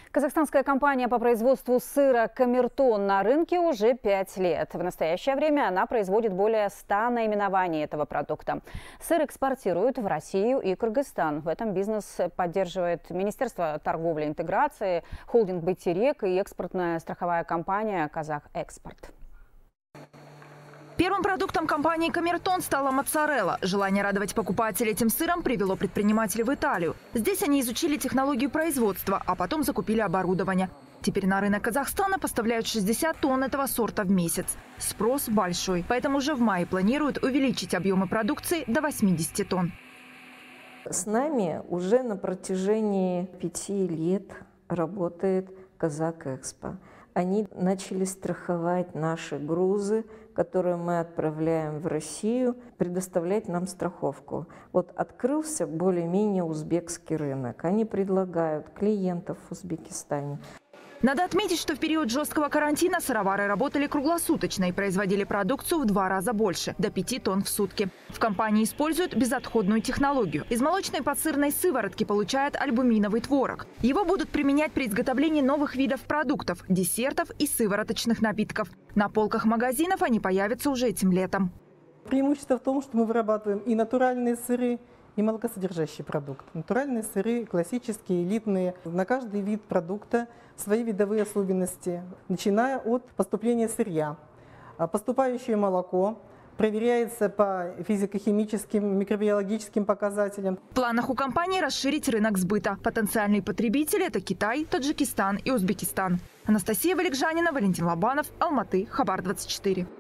Казахстанская компания по производству сыра «Камертон» на рынке уже 5 лет. В настоящее время она производит более 100 наименований этого продукта. Сыр экспортируют в Россию и Кыргызстан. В этом бизнес поддерживает Министерство торговли и интеграции, холдинг «Байтерек» и экспортная страховая компания «Казахэкспорт». Первым продуктом компании «Камертон» стала моцарелла. Желание радовать покупателей этим сыром привело предпринимателей в Италию. Здесь они изучили технологию производства, а потом закупили оборудование. Теперь на рынок Казахстана поставляют 60 тонн этого сорта в месяц. Спрос большой, поэтому уже в мае планируют увеличить объемы продукции до 80 тонн. С нами уже на протяжении 5 лет работает «Казахэкспо». Они начали страховать наши грузы, которые мы отправляем в Россию, предоставлять нам страховку. Вот открылся более-менее узбекский рынок. Они предлагают клиентов в Узбекистане. Надо отметить, что в период жесткого карантина сыровары работали круглосуточно и производили продукцию в 2 раза больше – до 5 тонн в сутки. В компании используют безотходную технологию. Из молочной подсырной сыворотки получают альбуминовый творог. Его будут применять при изготовлении новых видов продуктов – десертов и сывороточных напитков. На полках магазинов они появятся уже этим летом. Преимущество в том, что мы вырабатываем и натуральные сыры, и молокосодержащий продукт. Натуральные сыры, классические, элитные. На каждый вид продукта свои видовые особенности, начиная от поступления сырья. Поступающее молоко проверяется по физико-химическим, микробиологическим показателям. В планах у компании расширить рынок сбыта. Потенциальные потребители – это Китай, Таджикистан и Узбекистан. Анастасия Валикжанина, Валентин Лобанов, Алматы, Хабар 24.